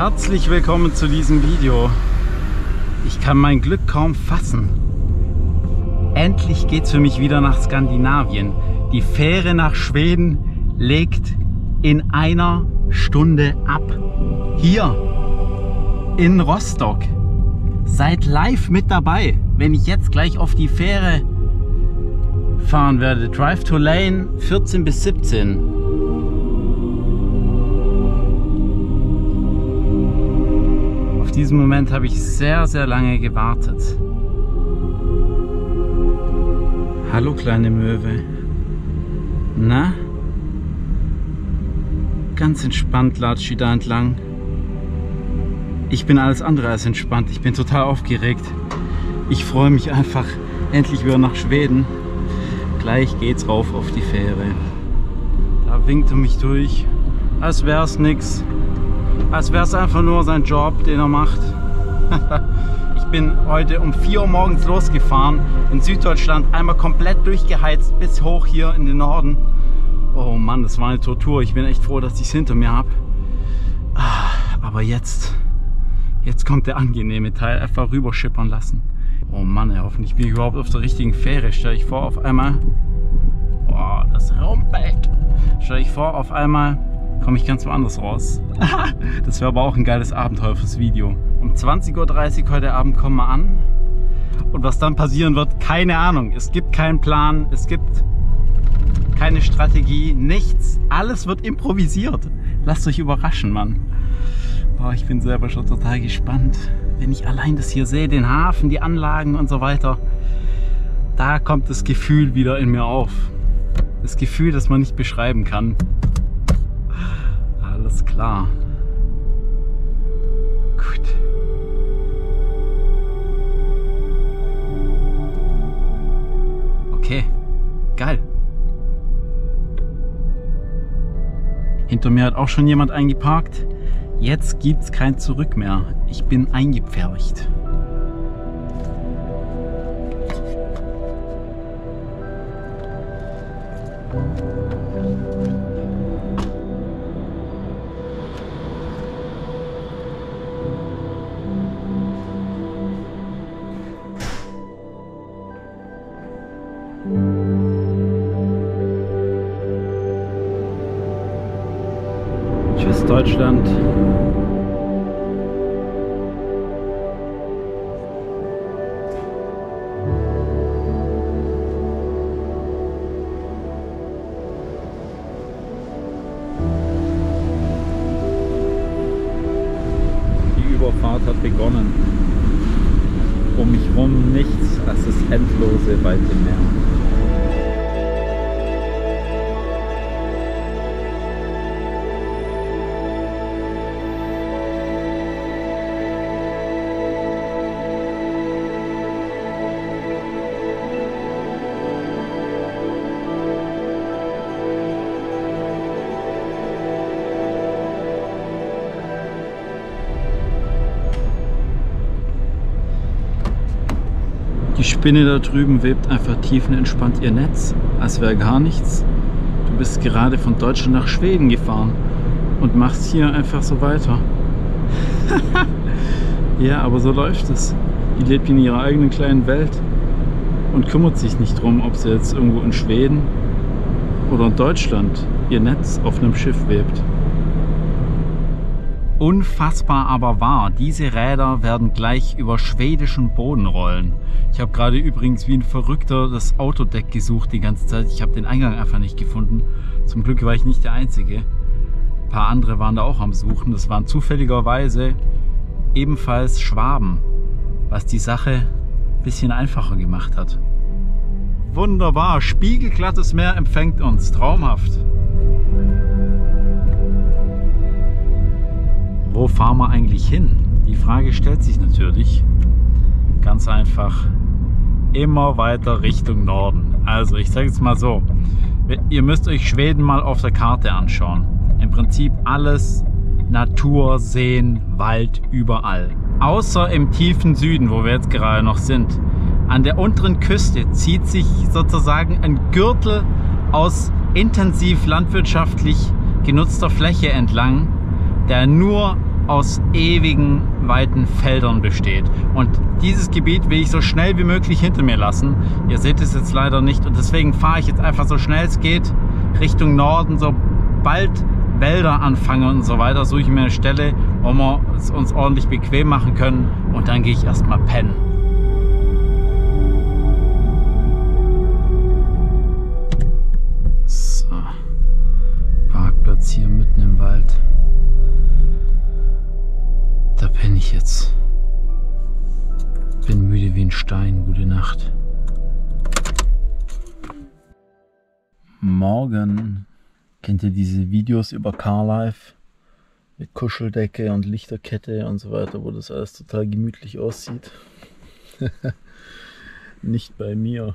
Herzlich willkommen zu diesem Video. Ich kann mein Glück kaum fassen. Endlich geht's für mich wieder nach Skandinavien. Die Fähre nach Schweden legt in einer Stunde ab. Hier in Rostock. Seid live mit dabei, wenn ich jetzt gleich auf die Fähre fahren werde. Drive to Lane 14 bis 17. Auf diesen Moment habe ich sehr, sehr lange gewartet. Hallo kleine Möwe. Na? Ganz entspannt latscht die da entlang. Ich bin alles andere als entspannt. Ich bin total aufgeregt. Ich freue mich einfach endlich wieder nach Schweden. Gleich geht's rauf auf die Fähre. Da winkt er mich durch, als wäre es nix. Als wäre es einfach nur sein Job, den er macht. Ich bin heute um 4 Uhr morgens losgefahren. In Süddeutschland einmal komplett durchgeheizt bis hoch hier in den Norden. Oh Mann, das war eine Tortur. Ich bin echt froh, dass ich es hinter mir habe. Aber jetzt kommt der angenehme Teil. Einfach rüberschippern lassen. Oh Mann, ey, hoffentlich bin ich überhaupt auf der richtigen Fähre. Stell ich vor, auf einmal... Oh, das rumpelt. Stell ich vor, auf einmal komme ich ganz woanders raus. Das wäre aber auch ein geiles Abenteuer fürs Video. Um 20:30 Uhr heute Abend kommen wir an. Und was dann passieren wird, keine Ahnung. Es gibt keinen Plan, es gibt keine Strategie, nichts. Alles wird improvisiert. Lasst euch überraschen, Mann. Oh, ich bin selber schon total gespannt. Wenn ich allein das hier sehe, den Hafen, die Anlagen und so weiter, da kommt das Gefühl wieder in mir auf. Das Gefühl, das man nicht beschreiben kann. Alles klar. Gut. Okay, geil. Hinter mir hat auch schon jemand eingeparkt. Jetzt gibt's kein Zurück mehr. Ich bin eingepfercht. Tschüss Deutschland. Die Überfahrt hat begonnen. Um mich herum nichts als das endlose weite Meer. Die Spinne da drüben webt einfach tiefenentspannt ihr Netz, als wäre gar nichts. Du bist gerade von Deutschland nach Schweden gefahren und machst hier einfach so weiter. Ja, aber so läuft es. Die lebt in ihrer eigenen kleinen Welt und kümmert sich nicht drum, ob sie jetzt irgendwo in Schweden oder in Deutschland ihr Netz auf einem Schiff webt. Unfassbar aber wahr, diese Räder werden gleich über schwedischen Boden rollen. Ich habe gerade übrigens wie ein Verrückter das Autodeck gesucht die ganze Zeit. Ich habe den Eingang einfach nicht gefunden. Zum Glück war ich nicht der Einzige. Ein paar andere waren da auch am Suchen. Das waren zufälligerweise ebenfalls Schwaben, was die Sache ein bisschen einfacher gemacht hat. Wunderbar, spiegelglattes Meer empfängt uns. Traumhaft. Wo fahren wir eigentlich hin? Die Frage stellt sich natürlich. Ganz einfach. Immer weiter Richtung Norden. Also ich sage jetzt mal so. Ihr müsst euch Schweden mal auf der Karte anschauen. Im Prinzip alles Natur, Seen, Wald, überall. Außer im tiefen Süden, wo wir jetzt gerade noch sind. An der unteren Küste zieht sich sozusagen ein Gürtel aus intensiv landwirtschaftlich genutzter Fläche entlang, der nur aus ewigen weiten Feldern besteht. Und dieses Gebiet will ich so schnell wie möglich hinter mir lassen. Ihr seht es jetzt leider nicht und deswegen fahre ich jetzt einfach so schnell es geht Richtung Norden, sobald Wälder anfangen und so weiter, suche ich mir eine Stelle, wo wir es uns ordentlich bequem machen können und dann gehe ich erstmal pennen. So, Parkplatz hier mitten im Wald. Da penne ich jetzt. Bin müde wie ein Stein. Gute Nacht. Morgen. Kennt ihr diese Videos über Carlife? Mit Kuscheldecke und Lichterkette und so weiter, wo das alles total gemütlich aussieht? Nicht bei mir.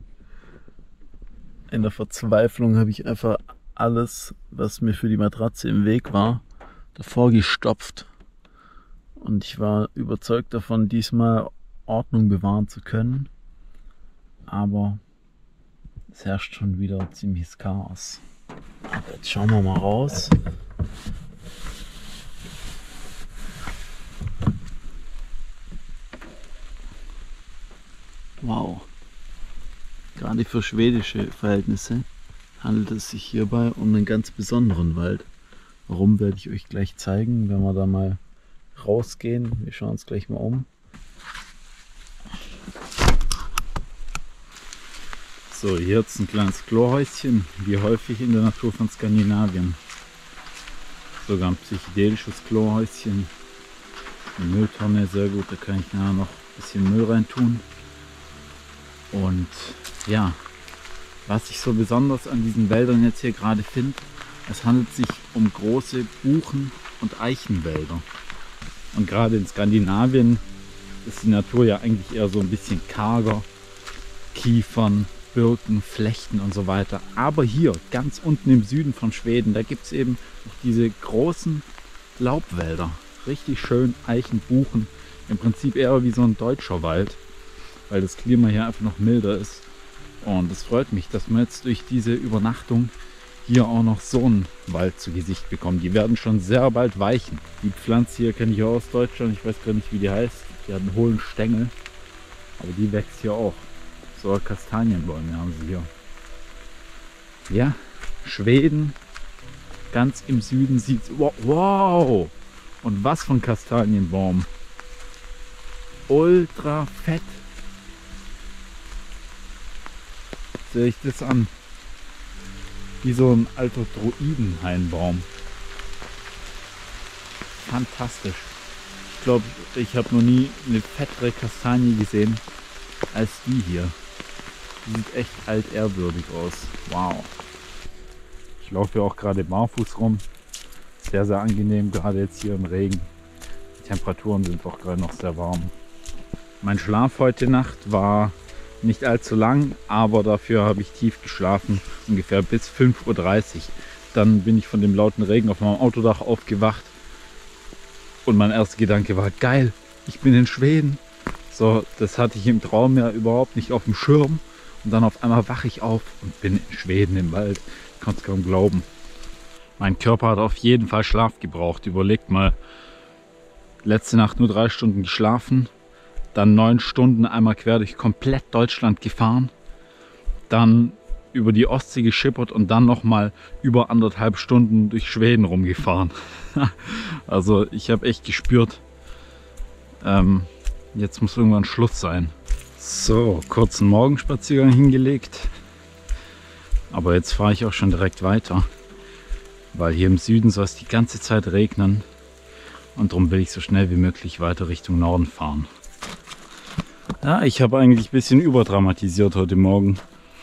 In der Verzweiflung habe ich einfach alles, was mir für die Matratze im Weg war, davor gestopft. Und ich war überzeugt davon, diesmal Ordnung bewahren zu können. Aber es herrscht schon wieder ziemliches Chaos. Aber jetzt schauen wir mal raus. Wow. Gerade für schwedische Verhältnisse handelt es sich hierbei um einen ganz besonderen Wald. Warum, werde ich euch gleich zeigen, wenn wir da mal rausgehen. Wir schauen uns gleich mal um. So, hier jetzt ein kleines Chlorhäuschen, wie häufig in der Natur von Skandinavien. Sogar ein psychedelisches Chlorhäuschen. Eine Mülltonne, sehr gut, da kann ich nachher noch ein bisschen Müll rein tun. Und ja, was ich so besonders an diesen Wäldern jetzt hier gerade finde, es handelt sich um große Buchen- und Eichenwälder. Und gerade in Skandinavien ist die Natur ja eigentlich eher so ein bisschen karger. Kiefern, Birken, Flechten und so weiter. Aber hier, ganz unten im Süden von Schweden, da gibt es eben noch diese großen Laubwälder. Richtig schön Eichen, Buchen. Im Prinzip eher wie so ein deutscher Wald, weil das Klima hier einfach noch milder ist. Und es freut mich, dass wir jetzt durch diese Übernachtung hier auch noch so einen Wald zu Gesicht bekommen. Die werden schon sehr bald weichen. Die Pflanze hier kenne ich auch aus Deutschland. Ich weiß gar nicht, wie die heißt. Die hat einen hohlen Stängel. Aber die wächst hier auch. So Kastanienbäume haben sie hier. Ja, Schweden. Ganz im Süden sieht es... Wow! Und was von Kastanienbaum. Ultra fett. Sehe ich das an. Wie so ein alter Druidenhainbaum. Fantastisch. Ich glaube, ich habe noch nie eine fettere Kastanie gesehen als die hier. Die sieht echt altehrwürdig aus. Wow. Ich laufe ja auch gerade barfuß rum. Sehr, sehr angenehm, gerade jetzt hier im Regen. Die Temperaturen sind auch gerade noch sehr warm. Mein Schlaf heute Nacht war nicht allzu lang, aber dafür habe ich tief geschlafen, ungefähr bis 5:30 Uhr. Dann bin ich von dem lauten Regen auf meinem Autodach aufgewacht und mein erster Gedanke war, geil, ich bin in Schweden. So, das hatte ich im Traum ja überhaupt nicht auf dem Schirm und dann auf einmal wache ich auf und bin in Schweden im Wald. Ich konnte es kaum glauben. Mein Körper hat auf jeden Fall Schlaf gebraucht. Überlegt mal, letzte Nacht nur 3 Stunden geschlafen. Dann 9 Stunden einmal quer durch komplett Deutschland gefahren, dann über die Ostsee geschippert und dann nochmal über 1,5 Stunden durch Schweden rumgefahren. Also ich habe echt gespürt, jetzt muss irgendwann Schluss sein. So, kurzen Morgenspaziergang hingelegt, aber jetzt fahre ich auch schon direkt weiter, weil hier im Süden soll es die ganze Zeit regnen und darum will ich so schnell wie möglich weiter Richtung Norden fahren. Ja, ich habe eigentlich ein bisschen überdramatisiert heute Morgen.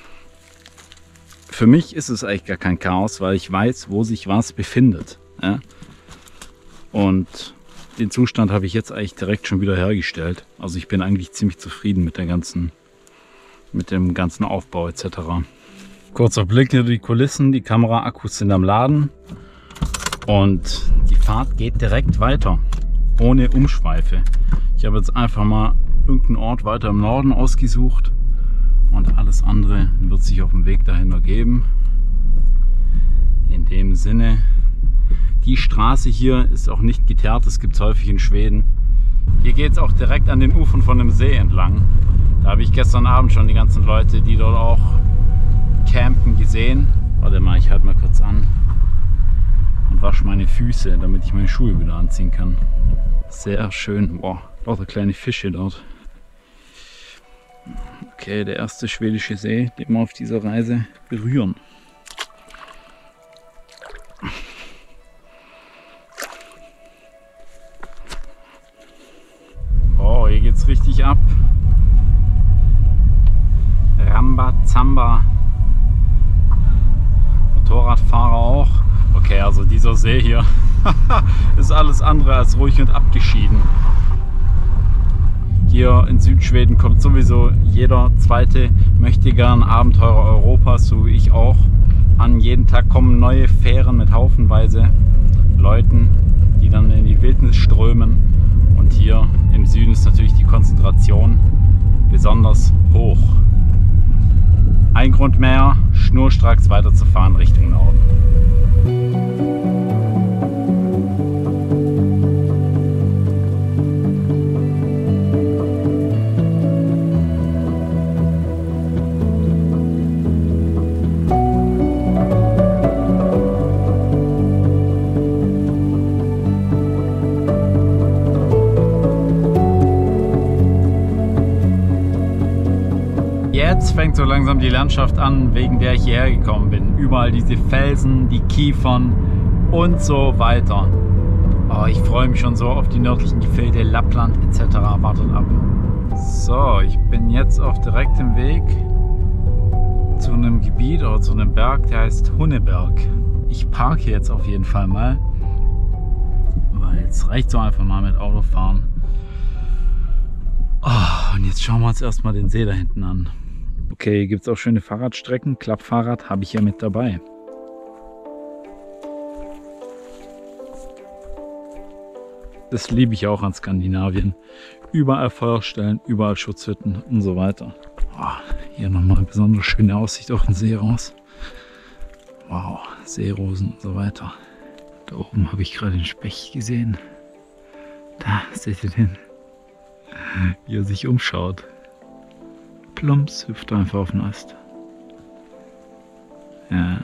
Für mich ist es eigentlich gar kein Chaos, weil ich weiß, wo sich was befindet. Ja? Und den Zustand habe ich jetzt eigentlich direkt schon wieder hergestellt. Also ich bin eigentlich ziemlich zufrieden mit dem ganzen Aufbau etc. Kurzer Blick hinter die Kulissen, die Kameraakkus sind am Laden und die Fahrt geht direkt weiter, ohne Umschweife. Ich habe jetzt einfach mal irgendeinen Ort weiter im Norden ausgesucht und alles andere wird sich auf dem Weg dahin ergeben. In dem Sinne, Die Straße hier ist auch nicht geteert, das gibt es häufig in Schweden. Hier geht es auch direkt an den Ufern von dem See entlang. Da habe ich gestern Abend schon die ganzen Leute, die dort auch campen, gesehen. Warte mal, ich halte mal kurz an und wasche meine Füße, damit ich meine Schuhe wieder anziehen kann. Sehr schön. Boah, lauter kleine Fische dort. Okay, der erste schwedische See, den wir auf dieser Reise berühren. Oh, hier geht's richtig ab. Rambazamba. Motorradfahrer auch. Okay, also dieser See hier ist alles andere als ruhig und abgeschieden. Hier in Südschweden kommt sowieso jeder zweite möchte gern Abenteurer Europas, so wie ich auch, an. Jeden Tag kommen neue Fähren mit haufenweise Leuten, die dann in die Wildnis strömen. Und hier im Süden ist natürlich die Konzentration besonders hoch. Ein Grund mehr, schnurstracks weiterzufahren Richtung Norden. Jetzt fängt so langsam die Landschaft an, wegen der ich hierher gekommen bin. Überall diese Felsen, die Kiefern und so weiter. Oh, ich freue mich schon so auf die nördlichen Gefilde, Lappland etc. Wartet ab. So, ich bin jetzt auf direktem Weg zu einem Gebiet oder zu einem Berg, der heißt Hunneberg. Ich parke jetzt auf jeden Fall mal, weil es reicht so einfach mal mit Autofahren. Oh, und jetzt schauen wir uns erstmal den See da hinten an. Okay, hier gibt es auch schöne Fahrradstrecken. Klappfahrrad habe ich ja mit dabei. Das liebe ich auch an Skandinavien. Überall Feuerstellen, überall Schutzhütten und so weiter. Oh, hier nochmal eine besonders schöne Aussicht auf den See raus. Wow, Seerosen und so weiter. Da oben habe ich gerade den Specht gesehen. Da, seht ihr den? Wie er sich umschaut. Plumps, hüpft einfach auf den Ast. Ja.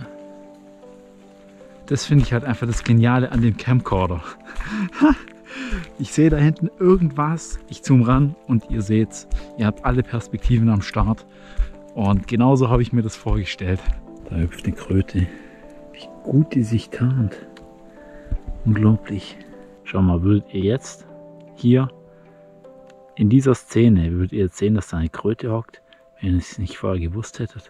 Das finde ich halt einfach das Geniale an dem Camcorder. Ich sehe da hinten irgendwas, ich zoome ran und ihr seht's. Ihr habt alle Perspektiven am Start. Und genauso habe ich mir das vorgestellt. Da hüpft eine Kröte. Wie gut die sich tarnt. Unglaublich. Schau mal, würdet ihr jetzt hier in dieser Szene, würdet ihr jetzt sehen, dass da eine Kröte hockt, wenn ihr es nicht vorher gewusst hättet?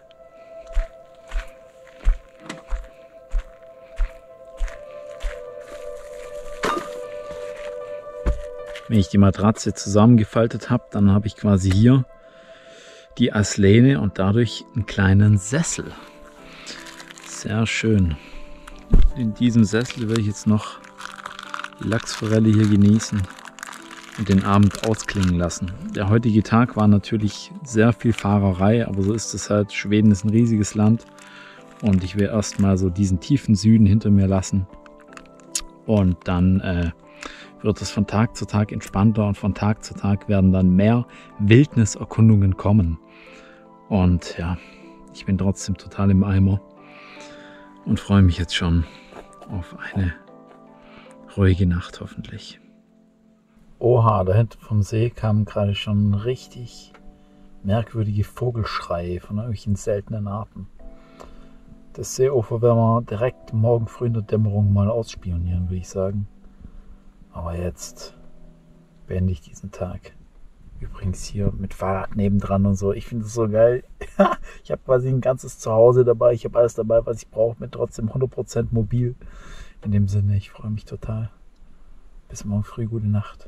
Wenn ich die Matratze zusammengefaltet habe, dann habe ich quasi hier die als Lehne und dadurch einen kleinen Sessel. Sehr schön. In diesem Sessel werde ich jetzt noch die Lachsforelle hier genießen und den Abend ausklingen lassen. Der heutige Tag war natürlich sehr viel Fahrerei, aber so ist es halt. Schweden ist ein riesiges Land und ich will erstmal so diesen tiefen Süden hinter mir lassen und dann wird es von Tag zu Tag entspannter und von Tag zu Tag werden dann mehr Wildniserkundungen kommen. Und ja, ich bin trotzdem total im Eimer und freue mich jetzt schon auf eine ruhige Nacht hoffentlich. Oha, da hinten vom See kamen gerade schon richtig merkwürdige Vogelschreie von irgendwelchen seltenen Arten. Das Seeufer werden wir direkt morgen früh in der Dämmerung mal ausspionieren, würde ich sagen. Aber jetzt beende ich diesen Tag. Übrigens hier mit Fahrrad nebendran und so. Ich finde es so geil. Ich habe quasi ein ganzes Zuhause dabei. Ich habe alles dabei, was ich brauche. Bin trotzdem 100% mobil. In dem Sinne, ich freue mich total. Bis morgen früh, gute Nacht.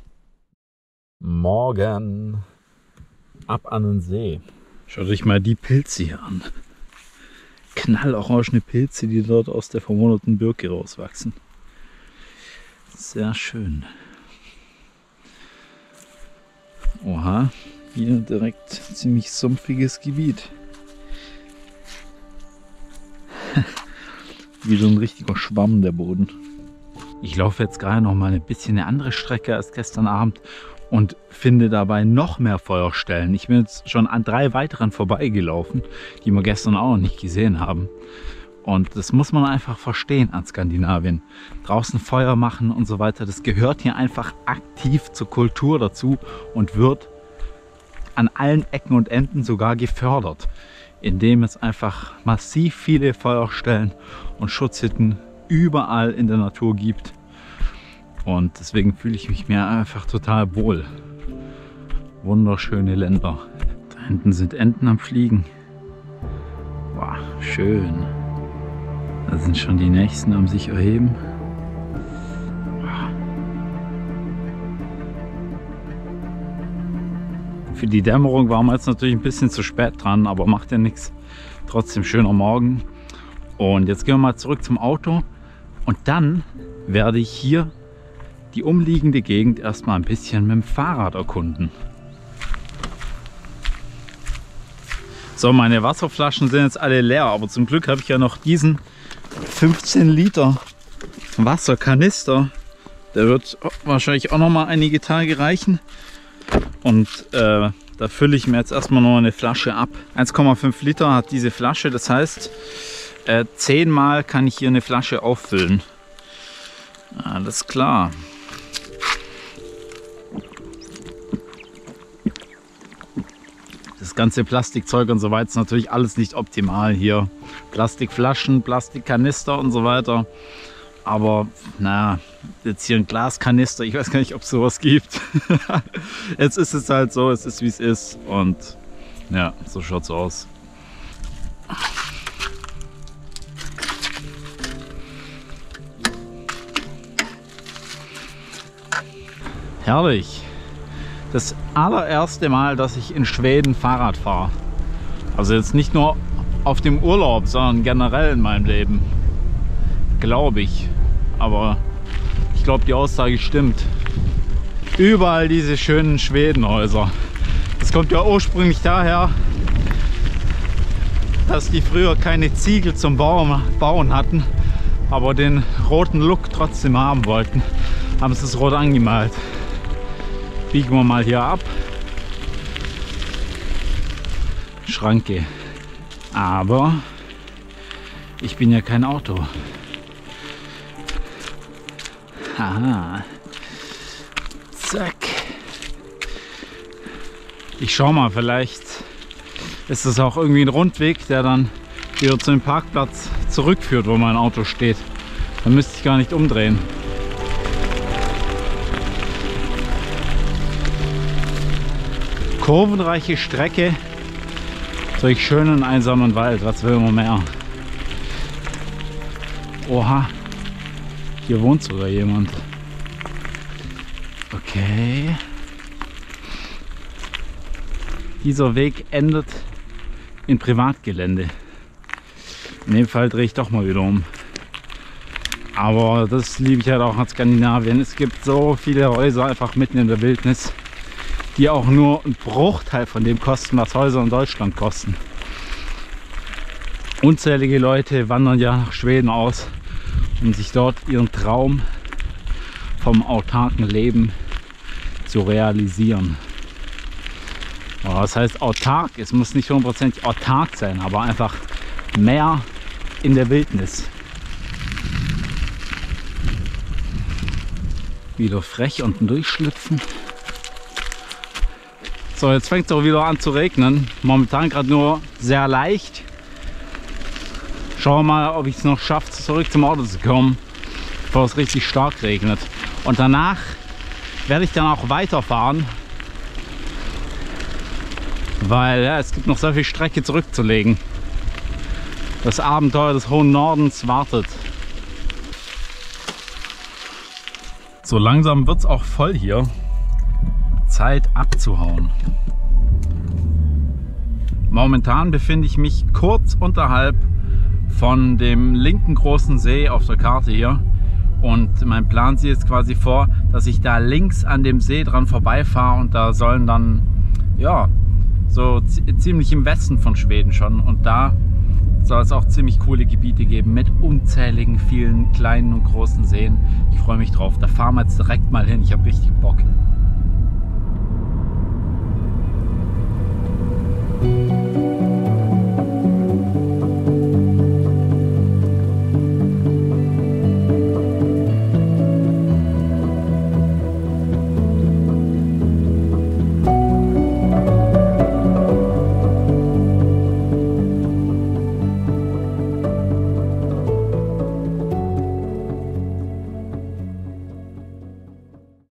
Morgen. Ab an den See. Schaut euch mal die Pilze hier an. Knallorangene Pilze, die dort aus der vermoderten Birke rauswachsen. Sehr schön. Oha, hier direkt ziemlich sumpfiges Gebiet. Wie so ein richtiger Schwamm der Boden. Ich laufe jetzt gerade noch mal ein bisschen eine andere Strecke als gestern Abend und finde dabei noch mehr Feuerstellen. Ich bin jetzt schon an 3 weiteren vorbeigelaufen, die wir gestern auch noch nicht gesehen haben. Und das muss man einfach verstehen an Skandinavien. Draußen Feuer machen und so weiter, das gehört hier einfach aktiv zur Kultur dazu und wird an allen Ecken und Enden sogar gefördert, indem es einfach massiv viele Feuerstellen und Schutzhütten überall in der Natur gibt. Und deswegen fühle ich mich mir einfach total wohl. Wunderschöne Länder. Da hinten sind Enten am Fliegen. Wow, schön. Da sind schon die nächsten am sich erheben. Wow. Für die Dämmerung waren wir jetzt natürlich ein bisschen zu spät dran, aber macht ja nichts. Trotzdem schöner Morgen. Und jetzt gehen wir mal zurück zum Auto. Und dann werde ich hier die umliegende Gegend erstmal ein bisschen mit dem Fahrrad erkunden. So, meine Wasserflaschen sind jetzt alle leer, aber zum Glück habe ich ja noch diesen 15 Liter Wasserkanister. Der wird wahrscheinlich auch noch mal einige Tage reichen. Und da fülle ich mir jetzt erstmal noch eine Flasche ab. 1,5 Liter hat diese Flasche, das heißt 10 Mal kann ich hier eine Flasche auffüllen. Alles klar. Das ganze Plastikzeug und so weiter ist natürlich alles nicht optimal hier. Plastikflaschen, Plastikkanister und so weiter. Aber naja, jetzt hier ein Glaskanister, ich weiß gar nicht, ob es sowas gibt. Jetzt ist es halt so, es ist wie es ist. Und ja, so schaut es aus. Herrlich. Das allererste Mal, dass ich in Schweden Fahrrad fahre. Also jetzt nicht nur auf dem Urlaub, sondern generell in meinem Leben. Glaube ich. Aber ich glaube, die Aussage stimmt. Überall diese schönen Schwedenhäuser. Das kommt ja ursprünglich daher, dass die früher keine Ziegel zum Bauen hatten, aber den roten Look trotzdem haben wollten. Haben sie es rot angemalt. Biegen wir mal hier ab. Schranke. Aber ich bin ja kein Auto. Aha. Zack. Ich schau mal, vielleicht ist es auch irgendwie ein Rundweg, der dann wieder zu dem Parkplatz zurückführt, wo mein Auto steht. Dann müsste ich gar nicht umdrehen. Kurvenreiche Strecke durch schönen einsamen Wald. Was will man mehr? Oha, hier wohnt sogar jemand. Okay. Dieser Weg endet in Privatgelände. In dem Fall drehe ich doch mal wieder um. Aber das liebe ich halt auch an Skandinavien. Es gibt so viele Häuser einfach mitten in der Wildnis, die auch nur einen Bruchteil von dem kosten, was Häuser in Deutschland kosten. Unzählige Leute wandern ja nach Schweden aus, um sich dort ihren Traum vom autarken Leben zu realisieren. Das heißt autark, es muss nicht 100% autark sein, aber einfach mehr in der Wildnis. Wieder frech unten durchschlüpfen. So, jetzt fängt es auch wieder an zu regnen. Momentan gerade nur sehr leicht. Schauen wir mal, ob ich es noch schaffe, zurück zum Auto zu kommen, bevor es richtig stark regnet. Und danach werde ich dann auch weiterfahren, weil ja, es gibt noch sehr viel Strecke zurückzulegen. Das Abenteuer des hohen Nordens wartet. So langsam wird es auch voll hier. Zeit abzuhauen. Momentan befinde ich mich kurz unterhalb von dem linken großen See auf der Karte hier. Und mein Plan sieht jetzt quasi vor, dass ich da links an dem See dran vorbeifahre und da sollen dann, ja, so ziemlich im Westen von Schweden schon. Und da soll es auch ziemlich coole Gebiete geben mit unzähligen vielen kleinen und großen Seen. Ich freue mich drauf. Da fahren wir jetzt direkt mal hin. Ich habe richtig Bock.